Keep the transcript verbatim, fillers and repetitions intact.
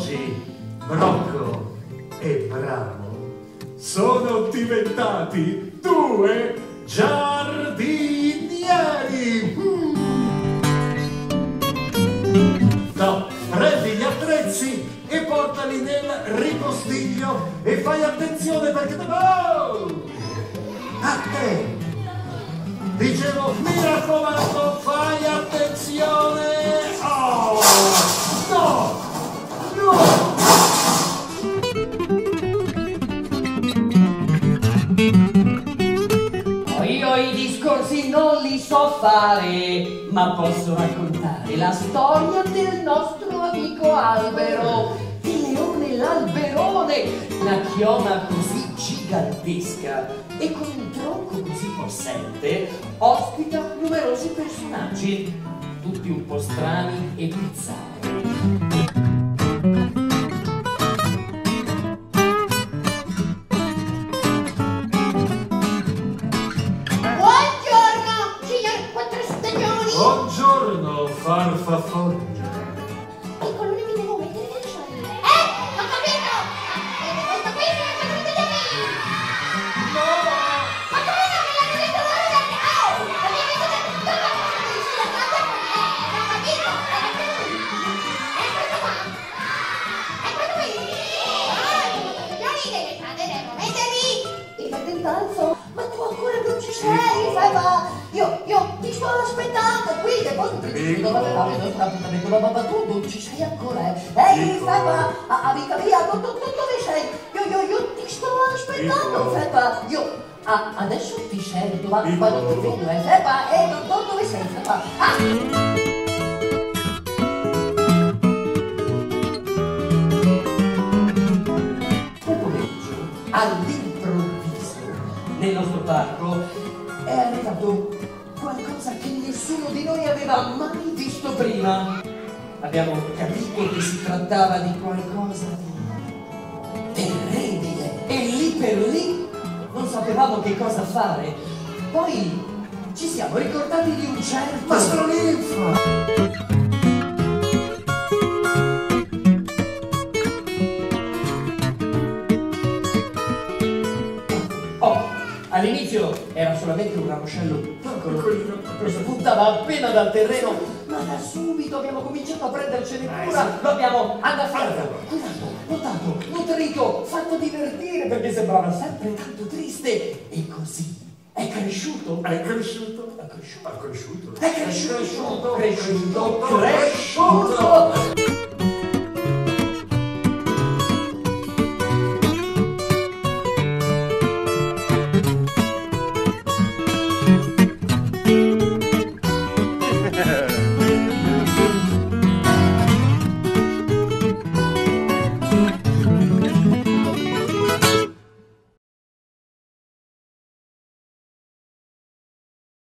oggi Brocco e Bramo sono diventati due giardinieri. Mm. No, prendi gli attrezzi e portali nel ripostiglio e fai attenzione perché... Oh! A te! Dicevo, mi raccomando, fai attenzione! Oh! No! No! Io i discorsi non li so fare, ma posso raccontare la storia del nostro amico albero. Il leone l'alberone, una chioma così gigantesca e con un tronco così possente, ospita numerosi personaggi, tutti un po' strani e bizzarri. Buongiorno, farfafoglia. Piccolo, non mi devo mettere nel sciogli. Eh, ho capito! Questo qui è il caduto di amici! No! Ma come no? Me l'hanno detto loro da me! Oh! Abbiamo visto da tutto il mondo! Sulla casa! Eh, ho capito! È questo qua! È questo qui! Oh! Non mi deve fare, devo mettermi! Il fratellazzo! Ma tu ancora non ci sei, Feba! Io, io ti sto aspettando qui, che poi ma tu non ci sei ancora, eh? Ehi, Feba, amica mia, tu, tu, tu dove sei? Io, io, io ti sto aspettando, Feba. Io, ah, adesso ti sento, ma, ma non ti vedo, eh, Feba, eh, tu, tu dove sei, Feba? Ah! Quel pomeriggio, all'improvviso, nel nostro parco, è arrivato qualcosa che nessuno di noi aveva mai visto prima. Abbiamo capito che si trattava di qualcosa di terribile e lì per lì non sapevamo che cosa fare. Poi ci siamo ricordati di un certo Mastro Ninfa! All'inizio era solamente un ramoscello piccolo, lo spuntava appena dal terreno, ma da subito abbiamo cominciato a prendercene cura, lo abbiamo annaffiato, curato, notato, nutrito, fatto divertire perché sembrava sempre tanto triste e così è cresciuto. È cresciuto? È cresciuto. È cresciuto? È cresciuto. È cresciuto. Cresciuto. Cresciuto.